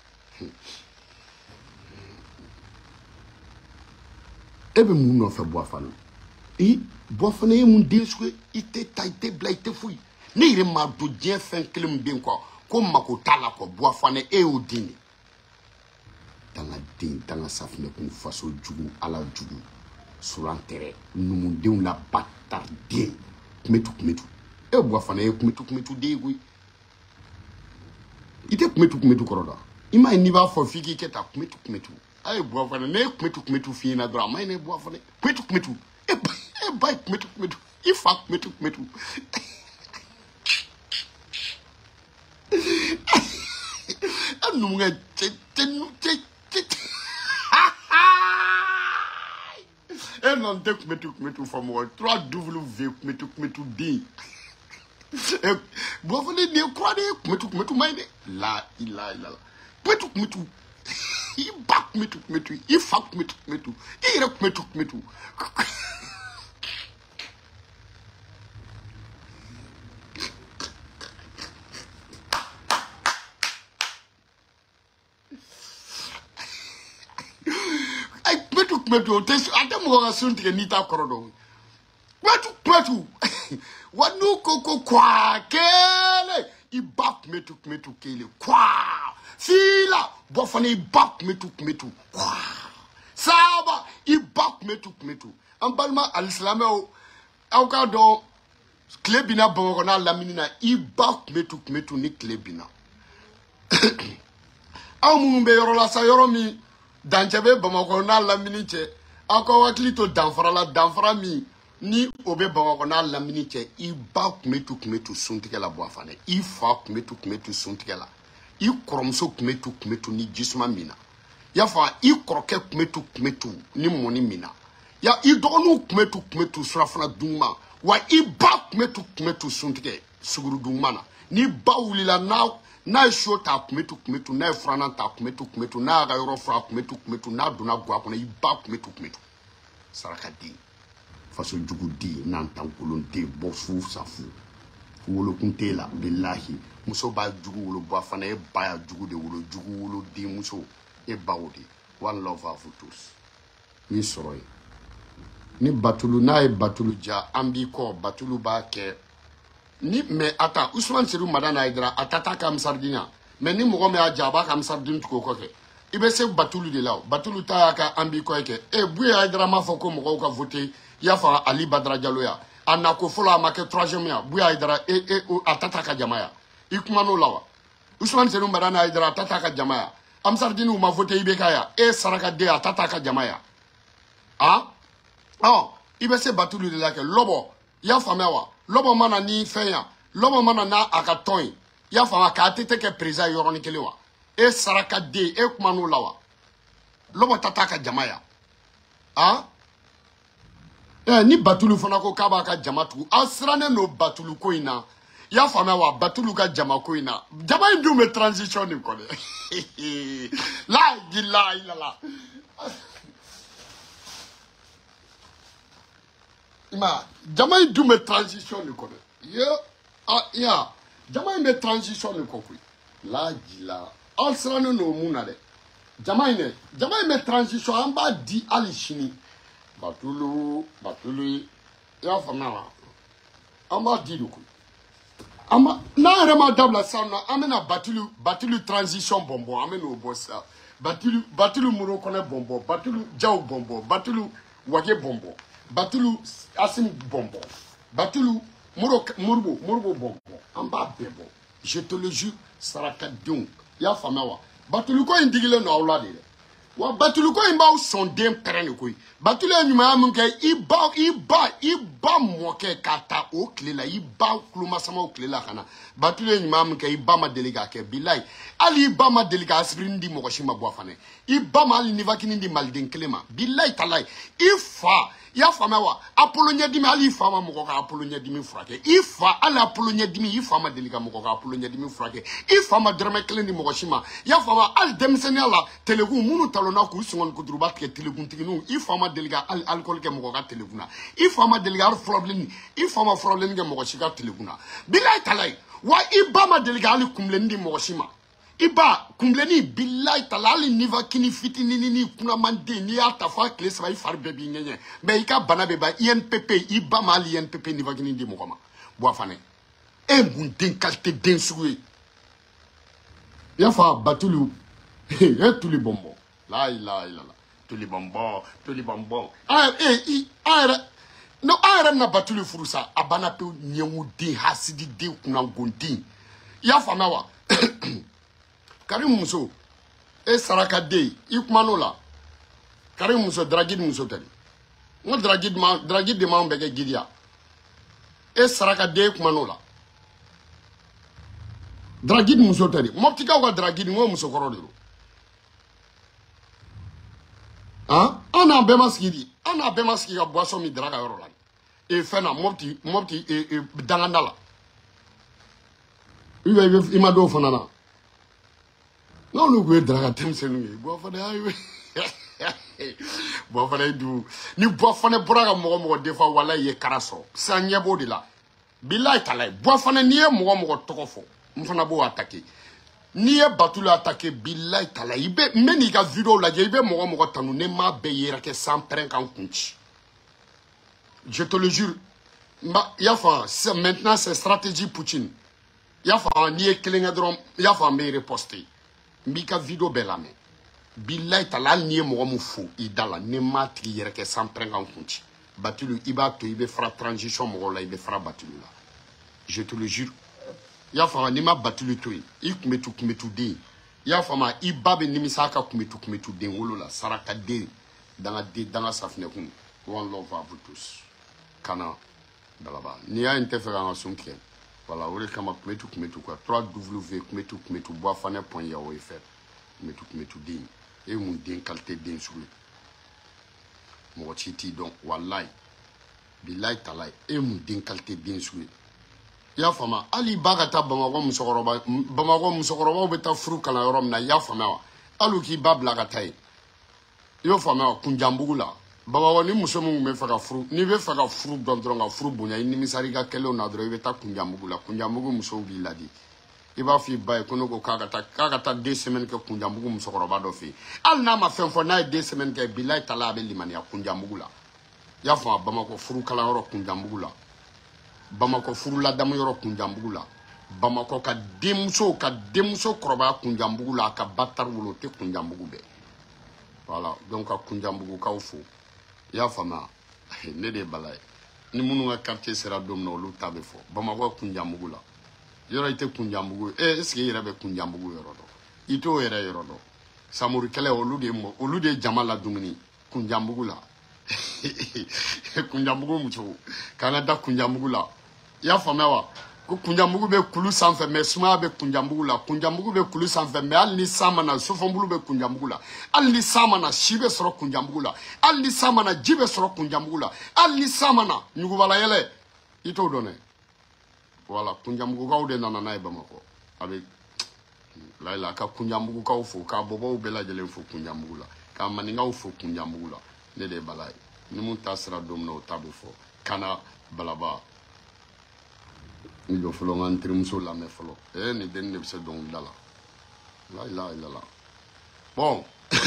Ebe moun no fe boafana. Boafana ye moun denswe ite ta ite bla ite fui. Ne ire ma do dien fen kelem den ko mako tala ko boafana e odini. Tanga safne kun faso jugu ala jugu. Surantere numu den la batar de. Kumetu. E boafana ye kumetu de gui. Ite kumetu koroda. Ima ni ba fo fiki keta kumetu. Ay boafane ne kumetu fina dra mai ne boafane kumetu e bay kumetu ifa kumetu anu nga che e non te kumetu for moi 3W kumetu d boafane ne kwa de kumetu mai ne la ila kumetu I back me to I fuck me to I rep me to I me to test Adam was soon to Nita Corridor. Metu what no coco qua kele I back me to kill qua Fila bofane bak metu wow saba I bak metu ambalma alislamé o ka do klebina bongo na laminina I bak metu ni klebina aw minnu bɛ yɔrɔ la sa yɔrɔ min dancɛ bɛ Bamakɔ n'a lamini cɛ aw ka hakili to danfara la danfara min ni o bɛ Bamakɔ n'a lamini cɛ i ba tun bɛ to suntigɛ la Buwafane i fa tun bɛ to suntigɛ la i kɔrɔmuso tun bɛ to ni jisuma min na y'a fɔ i kɔrɔkɛ tun bɛ to ni mɔni min na ya i dɔgɔninw tun bɛ to surafana dunma wa i ba tun bɛ to suntigɛ suguru dunma na ni ba wulila n'a ye so ta tun bɛ to n'a ye furanan ta tun bɛ to n'a y'a ka yɔrɔ fura tun bɛ to n'a donna guwa kɔnɔ i ba tun bɛ to sarakaden faso juguden n'an tankolonden bɔ fu safu wolokun t'e la bilahi muso b'a jugu wolo Buwafane e ba y'a jugu de wolo jugu wolo den muso e ba o de one love à vous tous ni sɔrɔ ye ni Batulu n'a ye Batulu ja an b'i kɔ Batulu b'a kɛ ni mais ata Usman Seru Madana Haidara atata ka Amsardinya mais ni mɔgɔ min y'a ja a b'a ka Amsardin tugu o kɔ kɛ i bɛ se Batulu de la Batulu ta y'a ka an b'i kɔ kɛ Buye Haidara m'a fɔ ko mɔgɔw ka voter i y'a fɔ Ali Badara Jalo ya a nako fɔlɔ a ma kɛ 3e ya Buye Haidara a tata ka jama ya i kuma n'o la wa Usman Seru Madana Haidara a tata ka jama ya Amsardin ma voter i bɛ ka ya sarakaden a tata ka jama ya i bɛ se Batulu de la kɛ lɔbɔ i y'a faamuya wa lɔbɔ mana ni fɛn ya lɔbɔ mana n'a a ka tɔn ye i y'a faamuya k'a tɛ kɛ président ye yɔrɔnin kelen wa sarakaden kuma n'o la wa lɔbɔ tata ka jama ya ni Batulu fana ko k'a b'a ka jama tugu a sirannen don Batulu ko in na i y'a faamuya wa Batulu ka jama ko in na jama in dun bɛ transition de kɔ dɛ la ilaha illallah ima jama in dun bɛ transition de kɔ dɛ jama in bɛ transition de kɔ koyi la jila aw sirannen don mun na dɛ jama in bɛ transition an b'a di hali sini Batulu i y'a faamuya wa an b'a di de koyi n'an yɛrɛ ma dabila sisan nɔ an bɛna Batulu transition bɔnbɔn an bɛ n'o bɔ sisan Batulu Morokɔnɛ bɔnbɔn Batulu Jaw bɔnbɔn Batulu Wage bɔnbɔn Batulu Asim bɔnbɔn Batulu Moribo bɔnbɔn an b'a bɛɛ bɔ je te le jure sarakadenw i y'a faamuya wa Batulu ko in digilen don aw la de dɛ wa Batulu ko in b'aw sɔn den pɛrɛn de koyi Batulu ye ɲumanya min kɛ i ba mɔkɛ k'a ta o tile la i ba kulomasamaw tile la ka na Batulu ye ɲumanya min kɛ i ba ma deli k'a kɛ bilayi hali i ba ma deli ka aspirini di mɔgɔ si ma Buwafane i ba ma hali nivakini di maliden kelen ma bilayi talayi i fa i y'a faamuya wa Apollo ɲɛdimi hali i fa ma mɔgɔ ka Apollo ɲɛdimi furakɛ i fa hali Apollo ɲɛdimi i fa ma deli ka mɔgɔ ka Apollo ɲɛdimi furakɛ i fa ma dɔrɔmɛ kelen di mɔgɔ si ma i y'a faamuya hali denmisɛnniya la telekun minnu talonna k'u sɔngɔni kuturuba tigɛ telekuntigininw i fa ma deli ka hali alikɔli kɛ mɔgɔ ka telekun na i fa ma deli ka hali furabilenni i fa ma furabilenni kɛ mɔgɔ si ka telekun na bilayi talayi wa i ba ma deli ka hali kunbilenni di mɔgɔ si ma i ba kunbilenni bilayi tala hali nivakini fitinini ni kunamanden n'i y'a ta fɔ a tile 3 i fari bɛɛ b'i ŋɛɲɛ mais i ka bana bɛ ban INPP i ba ma hali INPP nivakini di mɔgɔ ma Buwafane mun den qualité den sugu ye i y'a fɔ Batulu tuli bɔnbɔn la ilaha illallah tuli bɔnbɔn an yɛrɛ bɛna Batulu furu sa a banna pewu ɲɛngoden hasididen kunnangoden i y'a faamuya wa Karim muso sarakaden i kuma n'o la Karim muso Dragide muso tɛ n ko Dragide de m'anw bɛɛ kɛ giriya sarakaden i kuma n'o la Dragide muso tɛ de Moptikaw ka Dragide n ko musokɔrɔ de don an n'a bɛɛ ma sigi di an n'a bɛɛ ma sigi ka boisson min Dara ka yɔrɔ la fɛn na Mopti danganda la i ma dɔw fana na n'olu tun ye Dara ka denmisɛnninw ye Buwafane du ni Buwafane bɔra ka mɔgɔ defa walayi ye kara sɔrɔ sisan ɲɛ b'o de la bilayi talayi Buwafane n'i ye mɔgɔ tɔgɔ fɔ n fana b'o attaquer n'i ye Batulu attaquer bilayi talayi n bɛ n'i ka vidéo lajɛ i bɛ mɔgɔ tanu ne m'a bɛɛ yɛrɛ kɛ sans pɛrɛn kan kun ci je te le jure i y'a faamu maintenant c'est stratégie Poutine i y'a faamu n'i ye kelen kɛ dɔrɔn i y'a faamu n bɛ riposter n b'i ka vidéo bɛɛ lamɛn bilayi talayi hali n'i ye mɔgɔ min fo i da la ne m'a tigi yɛrɛ kɛ sans pɛrɛn kan kun ci Batulu i b'a to i bɛ fara transition mɔgɔw la i bɛ fara Batulu la je te le jure y'a fama ni ma batulu to yi I kumetu den y'a fama I ba be nimisa ka kumetu den wolo la saraka den danga safinɛ kun one love à vous tous kana balaba ni y'a inte fɛ ka son kɛ voilà o de kama kumetu quoi 3w kumetu boifane.ya o e fait kumetu den e mun den qualité den sugu mɔgɔ ci t'i dɔn wallahi billahi talahi e mun den qualité den sugu y'a fama ali ba ka taa Bamakɔ musokɔrɔbaw bɛ taa furu kalan yɔrɔ min na y'a fama wa ali k'i ba bila ka taa yen y'o fama wa Kunjanbugu la Bamakɔ ni muso min bɛ fɛ ka furu n'i bɛ fɛ ka furu dɔn dɔrɔn ka furu bonya I nimisari ka kɛlenw na dɔrɔn I bɛ taa Kunjanbugu la Kunjanbugu musow b'i ladi I b'a fɔ I ba ye ko ne ko k'a ka taa 2 semaines kɛ Kunjanbugu musokɔrɔba dɔ fɛ yen hali n'a ma fɛn fɔ n'a ye 2 semaines kɛ bilahi tala a bɛ limaniya Kunjanbugu la y'a fama Bamakɔ furu kalanyɔrɔ Kunjanbugu la Bamakɔ furu ladamu yɔrɔ Kunjanbugu la Bamakɔ ka denmuso kɔrɔbaya Kunjanbugu la ka batari wolo tɛ Kunjanbugu bɛɛ voilà donc ka Kunjanbugu kaw fo y'a fama ne de bala ye ni minnu ka quartier sera don min na olu ta bɛ fɔ Bamakɔ Kunjanbugu la yɔrɔ I tɛ Kunjanbugu est-ce que I yɛrɛ bɛ Kunjanbugu yɔrɔ dɔn I t'o yɛrɛ yɔrɔ dɔn Samori kɛlɛ olu de jama la dumuni Kunjanbugu la Kunjanbugu muso kana da Kunjanbugu la y'a faamuya wa ko Kunjanbugu bɛ kulu sanfɛ mais sumaya bɛ Kunjanbugu la Kunjanbugu bɛ kulu sanfɛ mais hali ni san mana sofɔnbulu bɛ Kunjanbugu la hali ni san mana si bɛ sɔrɔ Kunjanbugu la hali ni san mana ji bɛ sɔrɔ Kunjanbugu la hali ni san mana ɲugubala yɛlɛ I t'o dɔn dɛ voilà Kunjanbugukaw de nana n'a ye Bamakɔ a bɛ layila ka Kunjanbugukaw fo ka bɔbɔw bɛɛ lajɛlen fo Kunjanbugu la ka maninkaw fo Kunjanbugu la ne de bala ye ni mun ta sera don min na o ta bɛ fɔ kana balaba ni jɔ fɔlɔ n ka n terimuso lamɛn fɔlɔ nin denni de bɛ se dɔnkilida la la ilaha illallah bon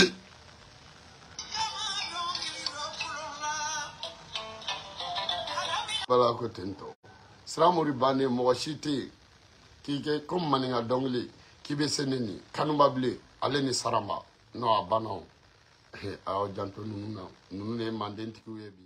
bala ko ten tɔ Siramori bannen mɔgɔ si tɛ yen k'i kɛ komi maninka dɔnkili k'i bɛ se ne nin kanuba bilen ale ni sarama non a banna o a y'aw janto ninnu na ninnu de ye mandentigiw ye bi